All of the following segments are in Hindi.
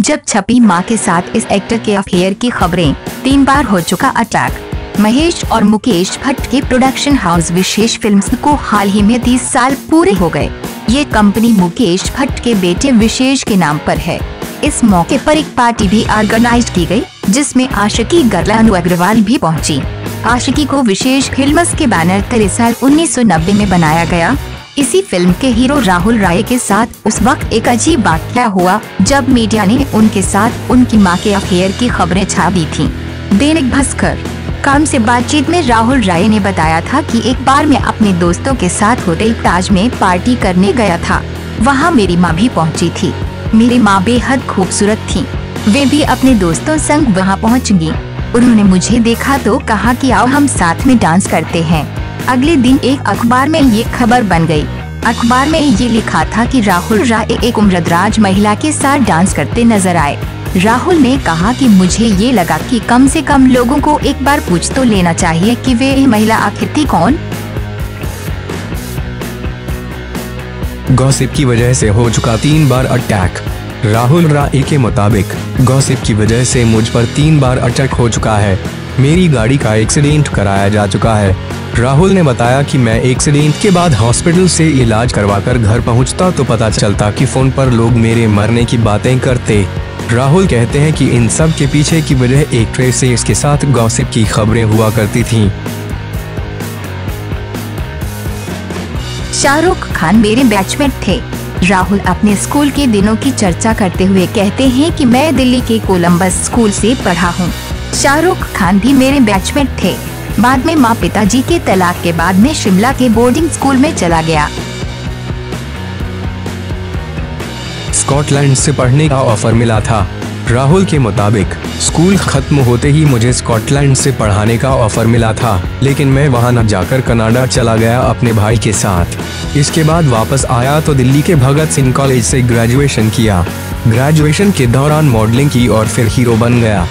जब छपी मां के साथ इस एक्टर के अफेयर की खबरें, 3 बार हो चुका अटैक। महेश और मुकेश भट्ट के प्रोडक्शन हाउस विशेष फिल्म्स को हाल ही में 30 साल पूरे हो गए। ये कंपनी मुकेश भट्ट के बेटे विशेष के नाम पर है। इस मौके पर एक पार्टी भी ऑर्गेनाइज की गई, जिसमें आशिकी गर्ल अनु अग्रवाल भी पहुंची। आशिकी को विशेष फिल्म्स के बैनर तले साल 1990 में बनाया गया। इसी फिल्म के हीरो राहुल राय के साथ उस वक्त एक अजीब वाकया हुआ, जब मीडिया ने उनके साथ उनकी मां के अफेयर की खबरें छाप दी थीं। दैनिक भास्कर काम से बातचीत में राहुल राय ने बताया था कि एक बार मैं अपने दोस्तों के साथ होटल ताज में पार्टी करने गया था। वहां मेरी मां भी पहुंची थी। मेरी मां बेहद खूबसूरत थी। वे भी अपने दोस्तों संग वहां पहुंचीं। उन्होंने मुझे देखा तो कहा कि आओ हम साथ में डांस करते हैं। अगले दिन एक अखबार में ये खबर बन गई। अखबार में ये लिखा था कि राहुल राय एक उम्रदराज महिला के साथ डांस करते नजर आए। राहुल ने कहा कि मुझे ये लगा कि कम से कम लोगों को एक बार पूछ तो लेना चाहिए कि वे ये महिला आखिर थी कौन। गॉसिप की वजह से हो चुका 3 बार अटैक। राहुल राय के मुताबिक गॉसिप की वजह से मुझ पर 3 बार अटैक हो चुका है। मेरी गाड़ी का एक्सीडेंट कराया जा चुका है। राहुल ने बताया कि मैं एक्सीडेंट के बाद हॉस्पिटल से इलाज करवाकर घर पहुंचता तो पता चलता कि फोन पर लोग मेरे मरने की बातें करते। राहुल कहते हैं कि इन सब के पीछे की वजह एक्ट्रेस से इसके साथ गॉसिप की खबरें हुआ करती थीं। शाहरुख खान मेरे बैचमेट थे। राहुल अपने स्कूल के दिनों की चर्चा करते हुए कहते हैं कि मैं दिल्ली के कोलंबस स्कूल से पढ़ा हूँ। शाहरुख खान भी मेरे बैचमेट थे। बाद में माँ पिताजी के तलाक के बाद मैं शिमला के बोर्डिंग स्कूल में चला गया। स्कॉटलैंड से पढ़ने का ऑफर मिला था। राहुल के मुताबिक स्कूल खत्म होते ही मुझे स्कॉटलैंड से पढ़ाने का ऑफर मिला था, लेकिन मैं वहां न जाकर कनाडा चला गया अपने भाई के साथ। इसके बाद वापस आया तो दिल्ली के भगत सिंह कॉलेज से ग्रेजुएशन किया। ग्रेजुएशन के दौरान मॉडलिंग की और फिर हीरो बन गया।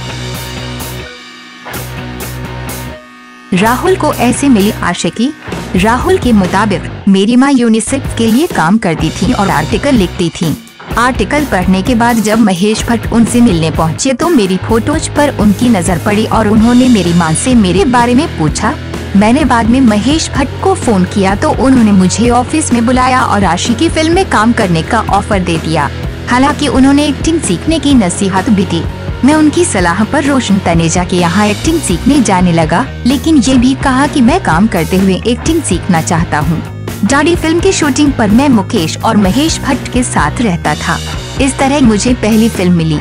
राहुल को ऐसे मिली आशिकी। राहुल के मुताबिक मेरी माँ यूनिसेफ के लिए काम करती थी और आर्टिकल लिखती थी। आर्टिकल पढ़ने के बाद जब महेश भट्ट उनसे मिलने पहुंचे तो मेरी फोटोज पर उनकी नजर पड़ी और उन्होंने मेरी मां से मेरे बारे में पूछा। मैंने बाद में महेश भट्ट को फोन किया तो उन्होंने मुझे ऑफिस में बुलाया और आशिकी फिल्म में काम करने का ऑफर दे दिया। हालांकि उन्होंने एक्टिंग सीखने की नसीहत भी दी। मैं उनकी सलाह पर रोशन तनेजा के यहाँ एक्टिंग सीखने जाने लगा, लेकिन ये भी कहा कि मैं काम करते हुए एक्टिंग सीखना चाहता हूँ। डाडी फिल्म की शूटिंग पर मैं मुकेश और महेश भट्ट के साथ रहता था। इस तरह मुझे पहली फिल्म मिली।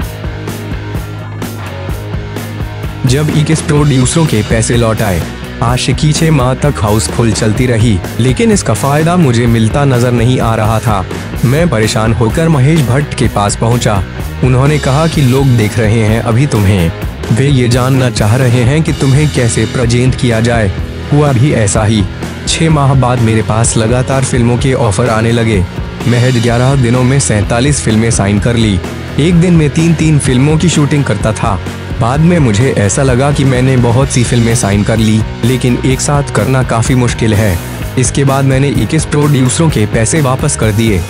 जब 21 प्रोड्यूसरों के पैसे लौट आए, आशिकी 6 माह तक हाउसफुल चलती रही, लेकिन इसका फायदा मुझे मिलता नजर नहीं आ रहा था। मैं परेशान होकर महेश भट्ट के पास पहुंचा। उन्होंने कहा कि लोग देख रहे हैं अभी तुम्हें, वे ये जानना चाह रहे हैं कि तुम्हें कैसे प्रेजेंट किया जाए। हुआ भी ऐसा ही। 6 माह बाद मेरे पास लगातार फिल्मों के ऑफर आने लगे। महज 11 दिनों में 47 फिल्में साइन कर ली। एक दिन में 3-3 फिल्मों की शूटिंग करता था। बाद में मुझे ऐसा लगा कि मैंने बहुत सी फिल्में साइन कर ली, लेकिन एक साथ करना काफी मुश्किल है। इसके बाद मैंने 21 प्रोड्यूसरों के पैसे वापस कर दिए।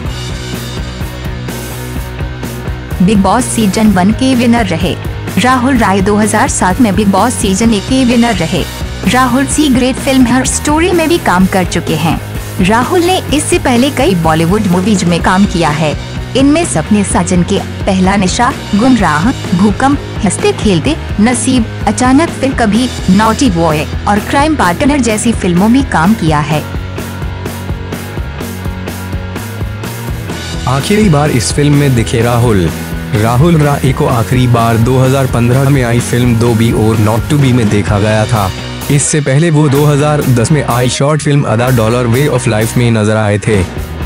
बिग बॉस सीजन 1 के विनर रहे राहुल राय। 2007 में बिग बॉस सीजन 1 के विनर रहे। राहुल सी ग्रेट फिल्म हर स्टोरी में भी काम कर चुके हैं। राहुल ने इससे पहले कई बॉलीवुड मूवीज में काम किया है। इनमें सपने साजन के पहला नशा, गुमराह, भूकंप, हंसते खेलते, नसीब, अचानक फिर कभी, नॉटी बॉय और क्राइम पार्टनर जैसी फिल्मों में काम किया है। आखिरी बार इस फिल्म में दिखे राहुल राय को आखिरी बार 2015 में आई फिल्म 2B और नॉट टू बी में देखा गया था। इससे पहले वो 2010 में आई शॉर्ट फिल्म अदा डॉलर वे ऑफ लाइफ में नजर आए थे।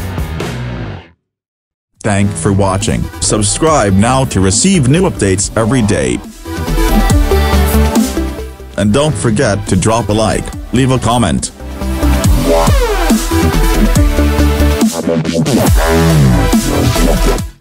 Thanks for watching. Subscribe now to receive new updates every day. And don't forget to drop a like, leave a comment.